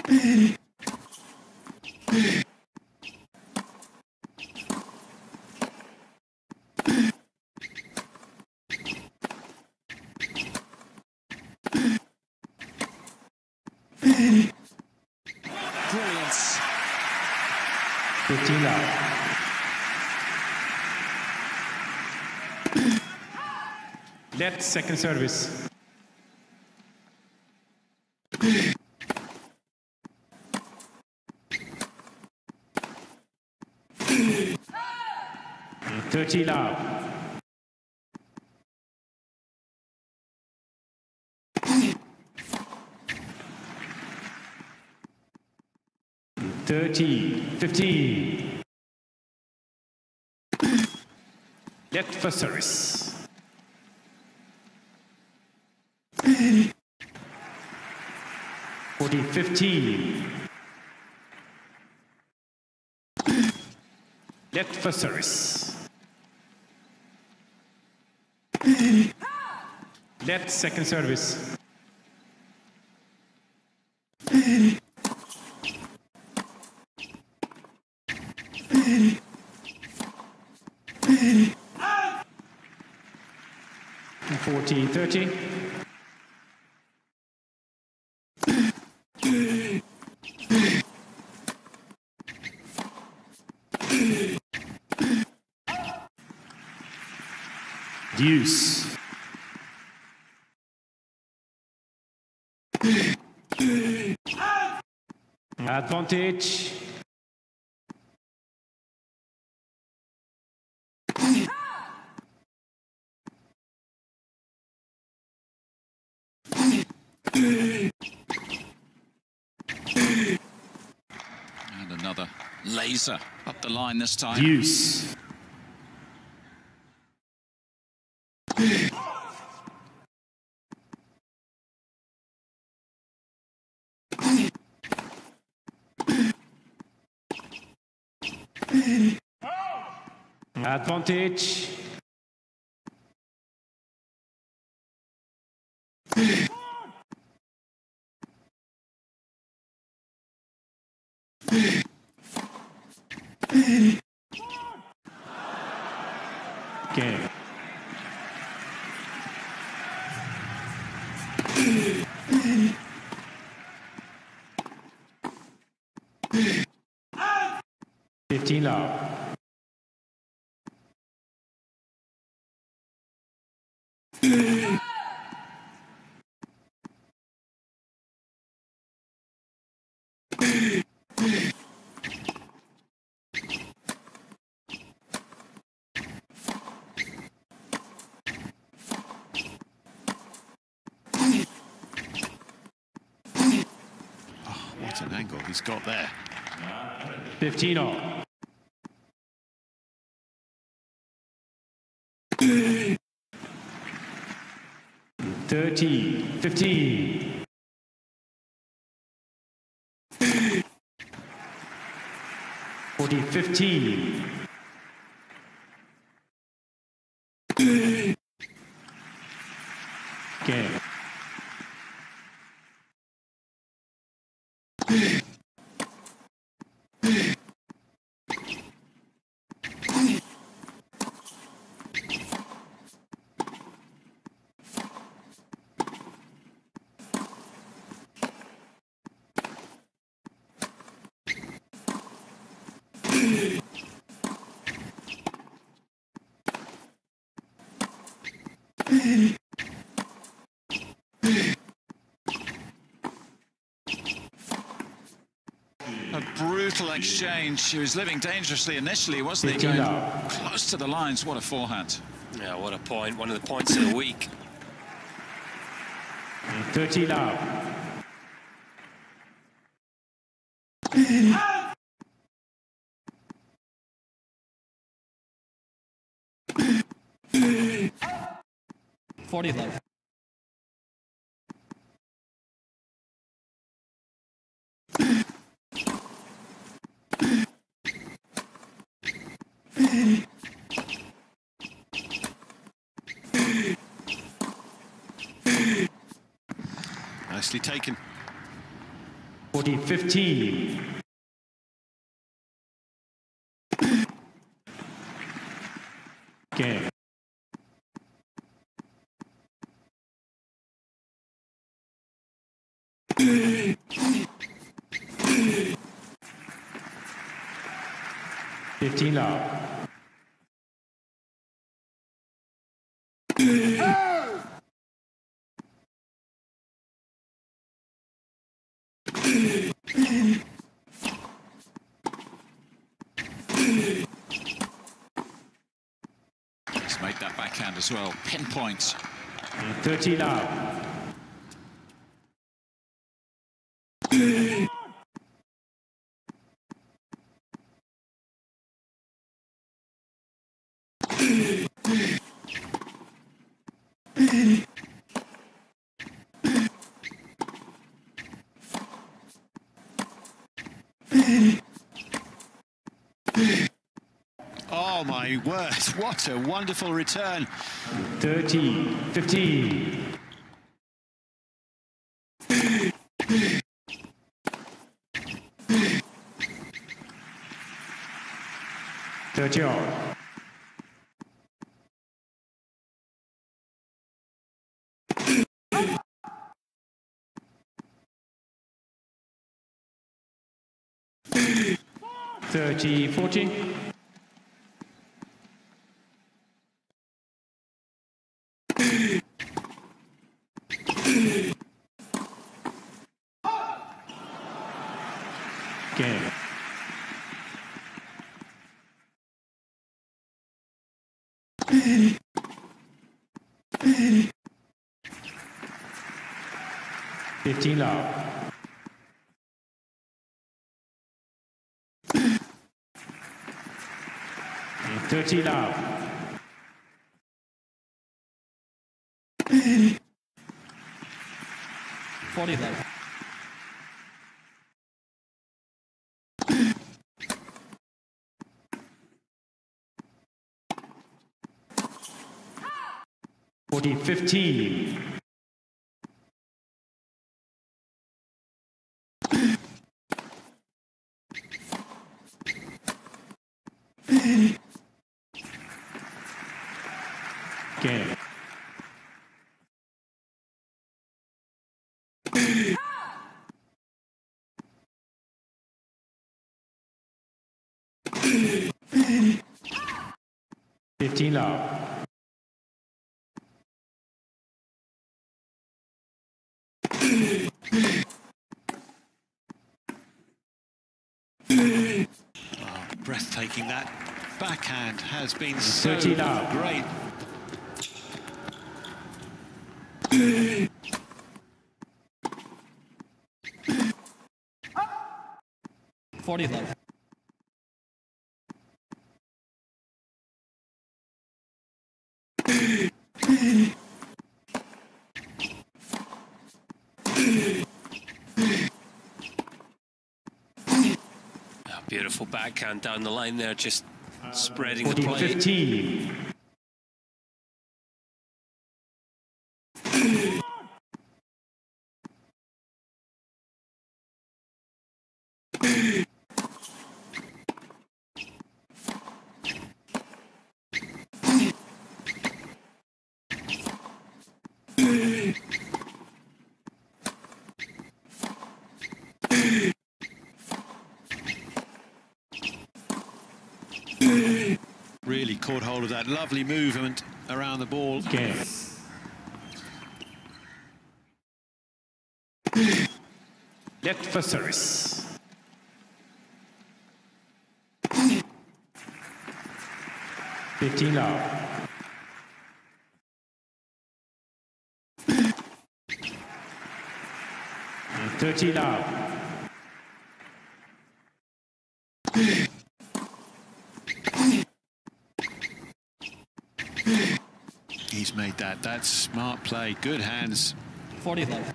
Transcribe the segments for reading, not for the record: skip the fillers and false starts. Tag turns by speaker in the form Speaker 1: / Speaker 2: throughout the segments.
Speaker 1: Brilliance.
Speaker 2: 15 love. Let second service. And 30 love. And 30, 15. Let first service. 40, 15. Let first service. Let second service. 40, 30. Deuce. Advantage.
Speaker 1: And another laser up the line this time.
Speaker 2: Deuce. Advantage. Game. $15 love.
Speaker 1: What an angle he's got there.
Speaker 2: 15 all. $30, 15. $40, 15. Game.
Speaker 1: A brutal exchange. He was living dangerously initially, wasn't he? Going close to the lines. What a forehand.
Speaker 3: Yeah, what a point. One of the points of the week.
Speaker 2: 30 love.
Speaker 4: $40 love.
Speaker 1: Nicely taken.
Speaker 2: 40-15. Game. Fifteen love.
Speaker 1: Let's make that backhand as well. Pinpoint.
Speaker 2: 30 love.
Speaker 4: Oh my word, what a wonderful return.
Speaker 2: 30-15. Thirty all. 30-40. Game. Fifteen love. And 30 love.
Speaker 5: Forty love.
Speaker 2: 40-15. Game. Fifteen love.
Speaker 4: Oh, breathtaking. That backhand has been so
Speaker 2: 30 love.
Speaker 4: great.
Speaker 5: Forty love.
Speaker 3: Beautiful backhand down the line there, just spreading the play.
Speaker 2: 40-15.
Speaker 4: Really caught hold of that lovely movement around the ball.
Speaker 2: Game. Left for service. Fifteen love. And 30 love.
Speaker 4: He's made that. That's smart play. Good hands.
Speaker 5: 40 love.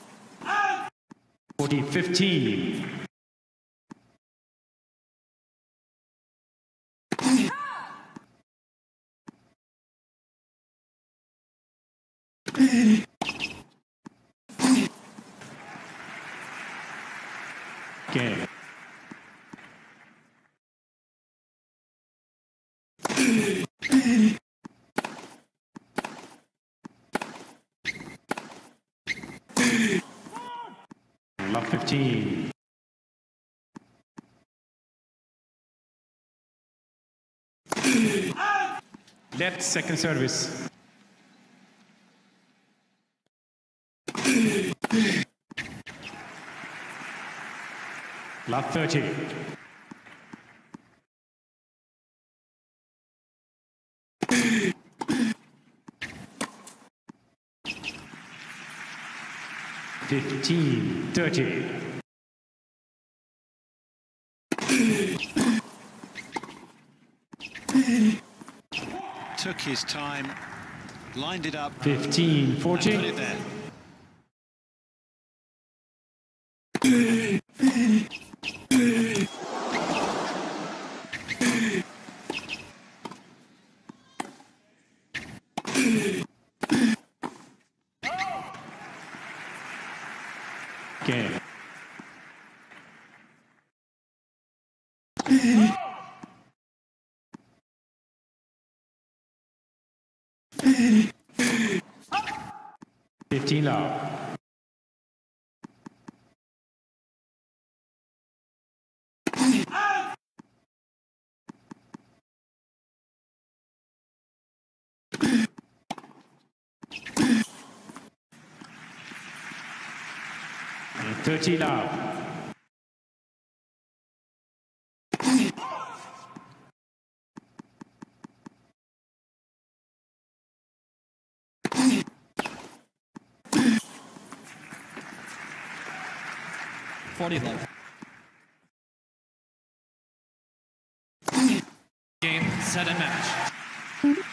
Speaker 2: Forty 15. Game. Love 15. Left second service. Love 30. Fifteen, 30.
Speaker 4: Took his time, lined it up.
Speaker 2: 15, 40.
Speaker 4: And put it there.
Speaker 2: Game. Fifteen love. And 30 love.
Speaker 5: $40.
Speaker 6: Game, set, and match.